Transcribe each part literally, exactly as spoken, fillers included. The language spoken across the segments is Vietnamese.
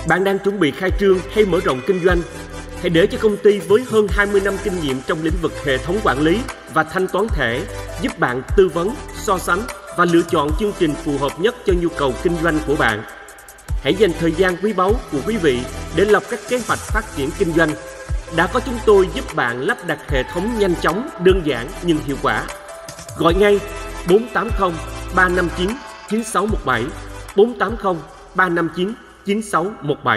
Bạn đang chuẩn bị khai trương hay mở rộng kinh doanh? Hãy để cho công ty với hơn hai mươi năm kinh nghiệm trong lĩnh vực hệ thống quản lý và thanh toán thẻ giúp bạn tư vấn, so sánh và lựa chọn chương trình phù hợp nhất cho nhu cầu kinh doanh của bạn. Hãy dành thời gian quý báu của quý vị để lập các kế hoạch phát triển kinh doanh. Đã có chúng tôi giúp bạn lắp đặt hệ thống nhanh chóng, đơn giản nhưng hiệu quả. Gọi ngay bốn tám không ba năm chín chín sáu một bảy, bốn tám không ba năm chín chín sáu một bảy.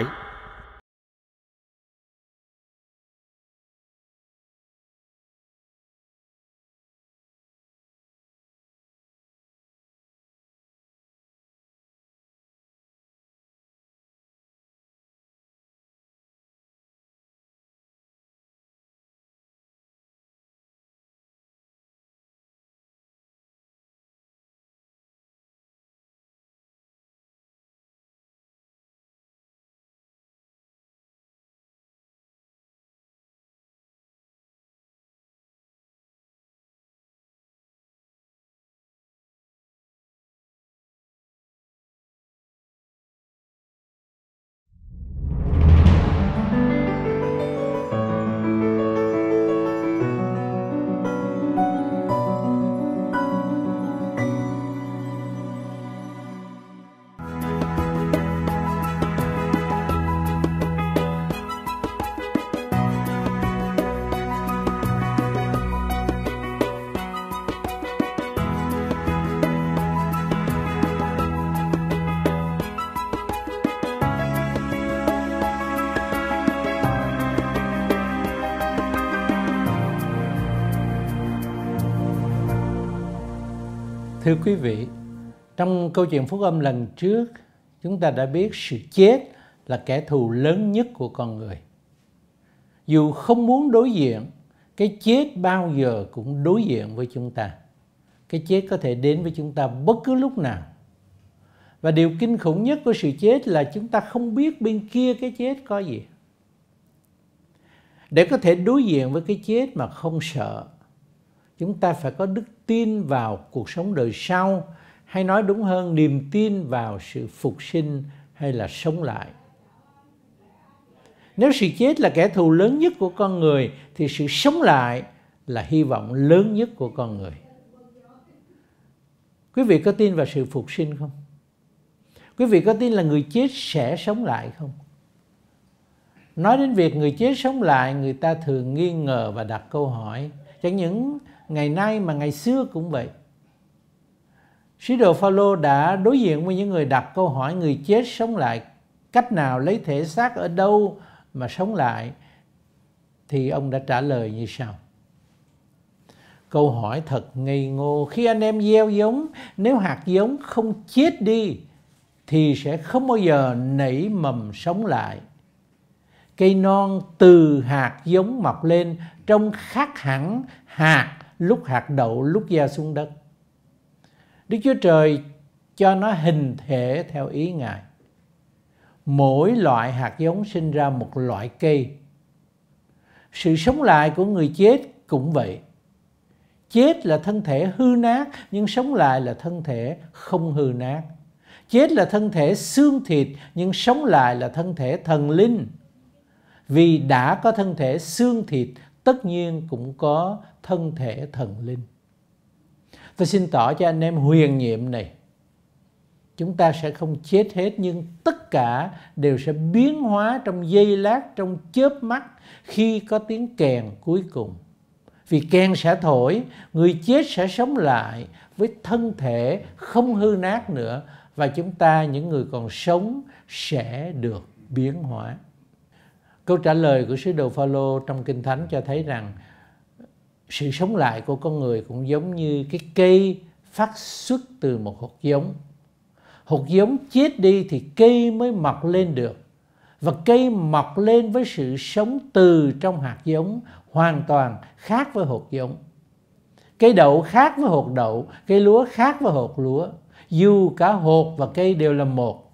Thưa quý vị, trong câu chuyện phúc âm lần trước, chúng ta đã biết sự chết là kẻ thù lớn nhất của con người. Dù không muốn đối diện, cái chết bao giờ cũng đối diện với chúng ta. Cái chết có thể đến với chúng ta bất cứ lúc nào. Và điều kinh khủng nhất của sự chết là chúng ta không biết bên kia cái chết có gì. Để có thể đối diện với cái chết mà không sợ, chúng ta phải có đức tin vào cuộc sống đời sau, hay nói đúng hơn, niềm tin vào sự phục sinh hay là sống lại. Nếu sự chết là kẻ thù lớn nhất của con người, thì sự sống lại là hy vọng lớn nhất của con người. Quý vị có tin vào sự phục sinh không? Quý vị có tin là người chết sẽ sống lại không? Nói đến việc người chết sống lại, người ta thường nghi ngờ và đặt câu hỏi. Chẳng những ngày nay mà ngày xưa cũng vậy. Sứ đồ Phao-lô đã đối diện với những người đặt câu hỏi người chết sống lại, cách nào, lấy thể xác ở đâu mà sống lại, thì ông đã trả lời như sau. Câu hỏi thật ngây ngô. Khi anh em gieo giống, nếu hạt giống không chết đi thì sẽ không bao giờ nảy mầm sống lại. Cây non từ hạt giống mọc lên trông khác hẳn hạt lúc hạt đậu lúc gieo xuống đất. Đức Chúa Trời cho nó hình thể theo ý Ngài. Mỗi loại hạt giống sinh ra một loại cây. Sự sống lại của người chết cũng vậy. Chết là thân thể hư nát, nhưng sống lại là thân thể không hư nát. Chết là thân thể xương thịt, nhưng sống lại là thân thể thần linh. Vì đã có thân thể xương thịt, tất nhiên cũng có thân thể thần linh. Tôi xin tỏ cho anh em huyền nhiệm này. Chúng ta sẽ không chết hết, nhưng tất cả đều sẽ biến hóa trong giây lát, trong chớp mắt khi có tiếng kèn cuối cùng. Vì kèn sẽ thổi, người chết sẽ sống lại với thân thể không hư nát nữa, và chúng ta, những người còn sống, sẽ được biến hóa. Câu trả lời của sứ đồ Phao-lô trong Kinh Thánh cho thấy rằng sự sống lại của con người cũng giống như cái cây phát xuất từ một hột giống. Hột giống chết đi thì cây mới mọc lên được. Và cây mọc lên với sự sống từ trong hạt giống, hoàn toàn khác với hột giống. Cây đậu khác với hột đậu, cây lúa khác với hột lúa. Dù cả hột và cây đều là một.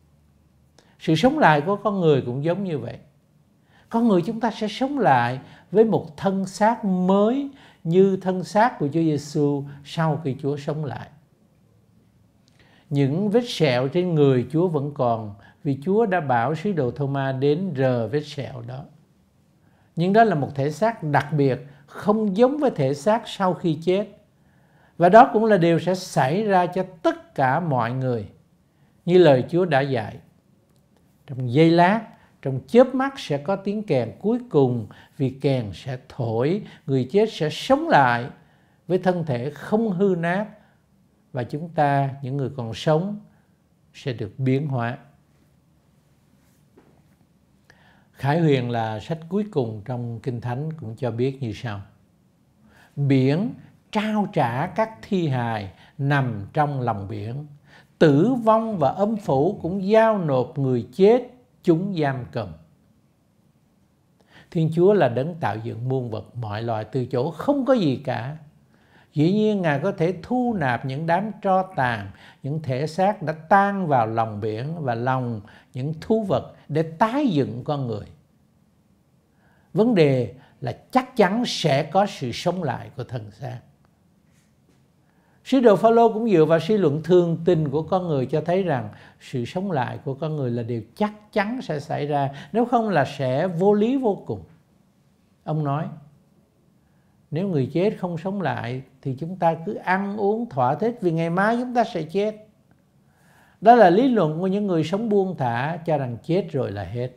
Sự sống lại của con người cũng giống như vậy. Con người chúng ta sẽ sống lại với một thân xác mới như thân xác của Chúa Giêsu sau khi Chúa sống lại. Những vết sẹo trên người Chúa vẫn còn, vì Chúa đã bảo sứ đồ Thô-ma đến rờ vết sẹo đó. Nhưng đó là một thể xác đặc biệt, không giống với thể xác sau khi chết. Và đó cũng là điều sẽ xảy ra cho tất cả mọi người, như lời Chúa đã dạy. Trong giây lát, trong chớp mắt sẽ có tiếng kèn cuối cùng, vì kèn sẽ thổi, người chết sẽ sống lại với thân thể không hư nát, và chúng ta, những người còn sống, sẽ được biến hóa. Khải Huyền là sách cuối cùng trong Kinh Thánh cũng cho biết như sau: biển trao trả các thi hài nằm trong lòng biển, tử vong và âm phủ cũng giao nộp người chết chúng giam cầm. Thiên Chúa là đấng tạo dựng muôn vật mọi loài từ chỗ không có gì cả. Dĩ nhiên Ngài có thể thu nạp những đám tro tàn, những thể xác đã tan vào lòng biển và lòng những thú vật để tái dựng con người. Vấn đề là chắc chắn sẽ có sự sống lại của thân xác. Sứ đồ Phao-lô cũng dựa vào suy luận thường tình của con người cho thấy rằng sự sống lại của con người là điều chắc chắn sẽ xảy ra, nếu không là sẽ vô lý vô cùng. Ông nói, nếu người chết không sống lại thì chúng ta cứ ăn uống thỏa thích, vì ngày mai chúng ta sẽ chết. Đó là lý luận của những người sống buông thả, cho rằng chết rồi là hết.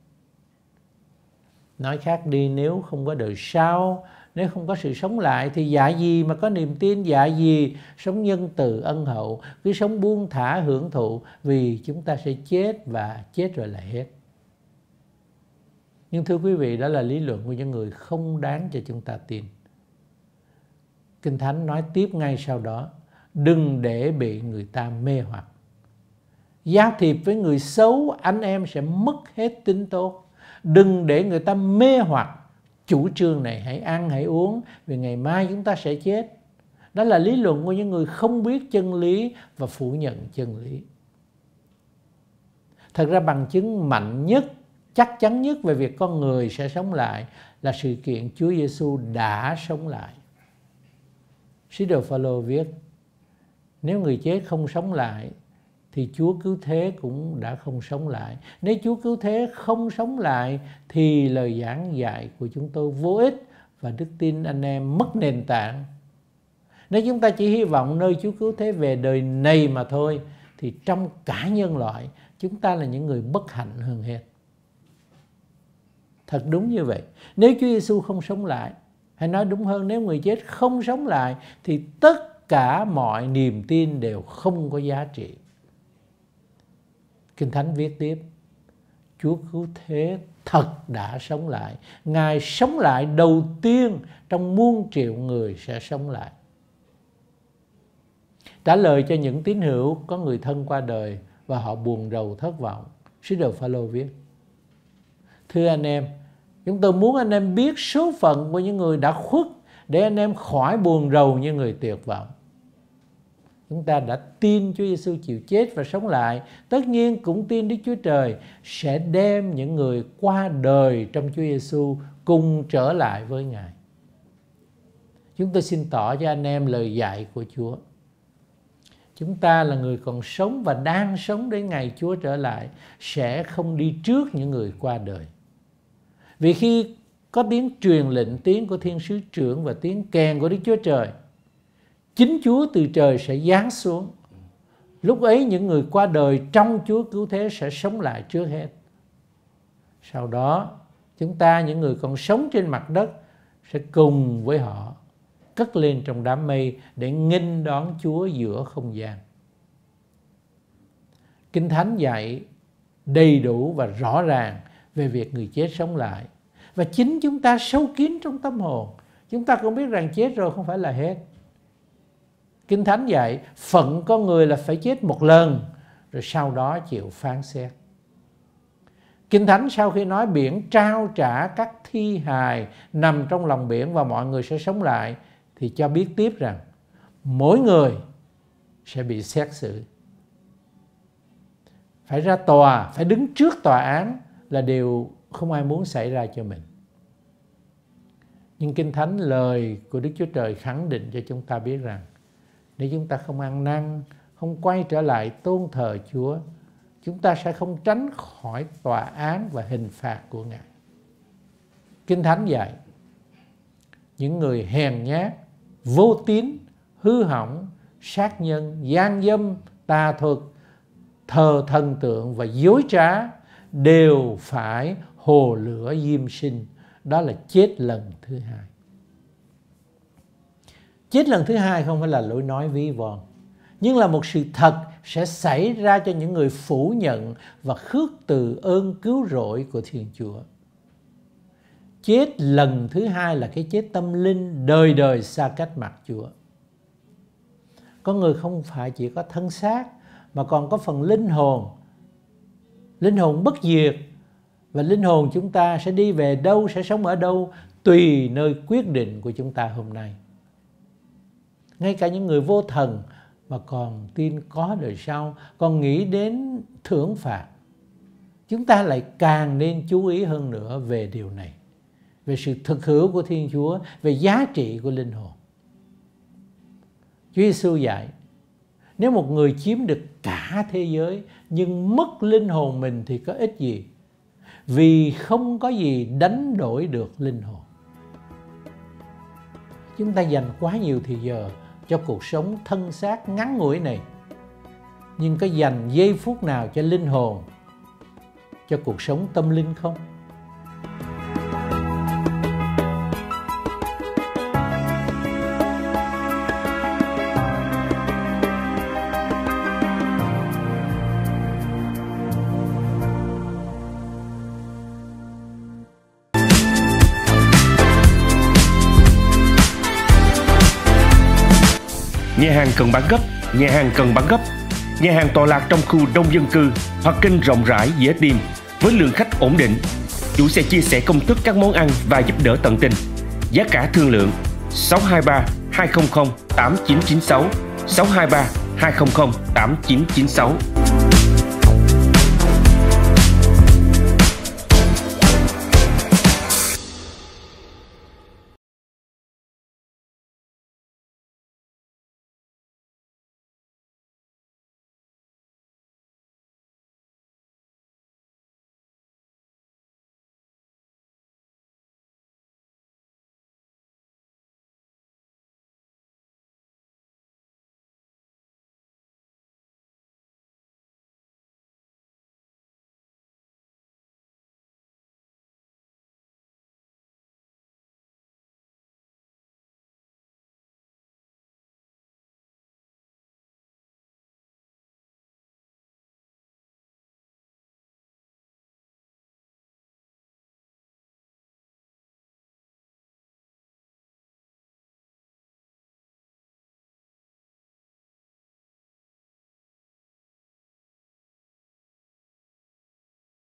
Nói khác đi, nếu không có đời sau, nếu không có sự sống lại thì dạy gì mà có niềm tin, dạy gì sống nhân từ ân hậu, cứ sống buông thả hưởng thụ, vì chúng ta sẽ chết và chết rồi là hết. Nhưng thưa quý vị, đó là lý luận của những người không đáng cho chúng ta tin. Kinh Thánh nói tiếp ngay sau đó, đừng để bị người ta mê hoặc. Giao thiệp với người xấu, anh em sẽ mất hết tính tốt. Đừng để người ta mê hoặc chủ trương này, hãy ăn hãy uống vì ngày mai chúng ta sẽ chết. Đó là lý luận của những người không biết chân lý và phủ nhận chân lý. Thật ra bằng chứng mạnh nhất, chắc chắn nhất về việc con người sẽ sống lại là sự kiện Chúa Giêsu đã sống lại. Sứ đồ Phao-lô viết, nếu người chết không sống lại thì Chúa cứu thế cũng đã không sống lại. Nếu Chúa cứu thế không sống lại thì lời giảng dạy của chúng tôi vô ích và đức tin anh em mất nền tảng. Nếu chúng ta chỉ hy vọng nơi Chúa cứu thế về đời này mà thôi, thì trong cả nhân loại chúng ta là những người bất hạnh hơn hết. Thật đúng như vậy. Nếu Chúa Giêsu không sống lại, hay nói đúng hơn, nếu người chết không sống lại thì tất cả mọi niềm tin đều không có giá trị. Kinh Thánh viết tiếp, Chúa cứu thế thật đã sống lại. Ngài sống lại đầu tiên trong muôn triệu người sẽ sống lại. Trả lời cho những tín hữu có người thân qua đời và họ buồn rầu thất vọng, sứ đồ Phao-lô viết, thưa anh em, chúng tôi muốn anh em biết số phận của những người đã khuất để anh em khỏi buồn rầu như người tuyệt vọng. Chúng ta đã tin Chúa Giêsu chịu chết và sống lại, tất nhiên cũng tin Đức Chúa Trời sẽ đem những người qua đời trong Chúa Giêsu cùng trở lại với Ngài. Chúng tôi xin tỏ cho anh em lời dạy của Chúa. Chúng ta là người còn sống và đang sống đến ngày Chúa trở lại, sẽ không đi trước những người qua đời. Vì khi có tiếng truyền lệnh, tiếng của thiên sứ trưởng và tiếng kèn của Đức Chúa Trời, chính Chúa từ trời sẽ giáng xuống. Lúc ấy những người qua đời trong Chúa cứu thế sẽ sống lại trước hết. Sau đó chúng ta, những người còn sống trên mặt đất, sẽ cùng với họ cất lên trong đám mây để nghênh đón Chúa giữa không gian. Kinh Thánh dạy đầy đủ và rõ ràng về việc người chết sống lại. Và chính chúng ta sâu kín trong tâm hồn, chúng ta cũng biết rằng chết rồi không phải là hết. Kinh Thánh dạy phận con người là phải chết một lần, rồi sau đó chịu phán xét. Kinh Thánh sau khi nói biển trao trả các thi hài nằm trong lòng biển và mọi người sẽ sống lại, thì cho biết tiếp rằng mỗi người sẽ bị xét xử. Phải ra tòa, phải đứng trước tòa án là điều không ai muốn xảy ra cho mình. Nhưng Kinh Thánh, lời của Đức Chúa Trời khẳng định cho chúng ta biết rằng nếu chúng ta không ăn năn, không quay trở lại tôn thờ Chúa, chúng ta sẽ không tránh khỏi tòa án và hình phạt của Ngài. Kinh Thánh dạy, những người hèn nhát, vô tín, hư hỏng, sát nhân, gian dâm, tà thuật, thờ thần tượng và dối trá đều phải hồ lửa diêm sinh. Đó là chết lần thứ hai. Chết lần thứ hai không phải là lối nói ví von, nhưng là một sự thật sẽ xảy ra cho những người phủ nhận và khước từ ơn cứu rỗi của Thiên Chúa. Chết lần thứ hai là cái chết tâm linh, đời đời xa cách mặt Chúa. Có người không phải chỉ có thân xác mà còn có phần linh hồn. Linh hồn bất diệt. Và linh hồn chúng ta sẽ đi về đâu, sẽ sống ở đâu, tùy nơi quyết định của chúng ta hôm nay. Ngay cả những người vô thần mà còn tin có đời sau, còn nghĩ đến thưởng phạt, chúng ta lại càng nên chú ý hơn nữa về điều này, về sự thực hữu của Thiên Chúa, về giá trị của linh hồn. Chúa Giêsu dạy, nếu một người chiếm được cả thế giới nhưng mất linh hồn mình thì có ích gì? Vì không có gì đánh đổi được linh hồn. Chúng ta dành quá nhiều thời giờ cho cuộc sống thân xác ngắn ngủi này, nhưng có dành giây phút nào cho linh hồn, cho cuộc sống tâm linh không? Nhà hàng cần bán gấp, nhà hàng cần bán gấp. Nhà hàng tọa lạc trong khu đông dân cư, hoặc kênh rộng rãi dễ tìm, với lượng khách ổn định. Chủ sẽ chia sẻ công thức các món ăn và giúp đỡ tận tình. Giá cả thương lượng sáu hai ba hai không không tám chín chín sáu, sáu hai ba hai không không tám chín chín sáu.